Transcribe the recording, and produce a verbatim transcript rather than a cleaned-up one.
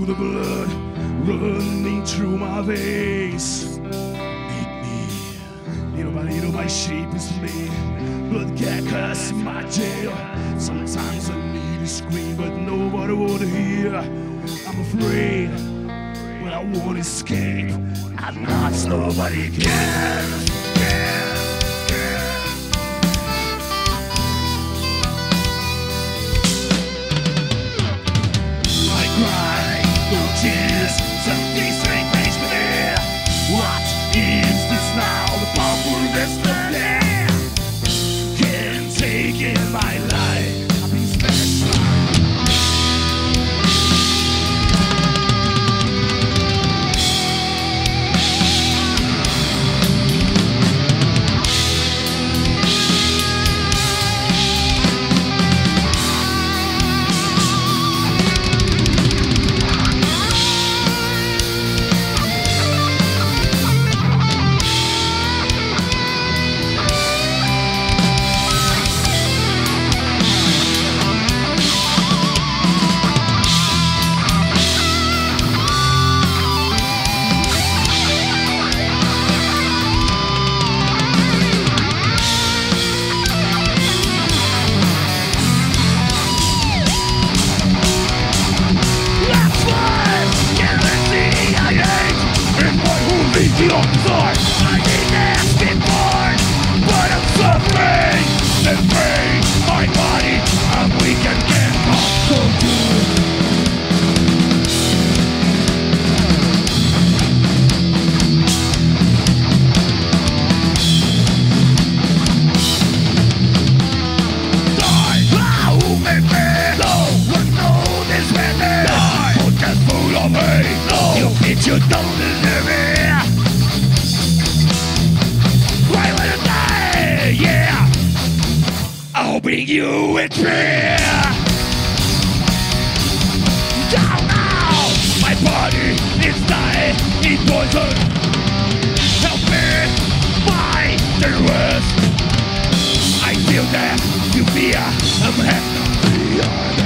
the blood running through my veins. Make me, little by little, my shape is me. Blood cackles in my jail. Sometimes I need to scream, but nobody would hear. I'm afraid, but I won't escape. I'm not, nobody can. Tears, something strange makes me there. What is this now? The powerfulness of there can't take in my life. I've been special. The outside, I didn't ask it born, but I'm suffering and pain. My body, I'm weak and can't talk so good. Die! Ah, who made me? No one knows this madness. Die! Put that fool on me. No, you bitch, you don't deserve it. Yeah, I'll bring you a tree. Down now, my body is dying in poison. Help me fight the worst. I feel that you fear I'm happy.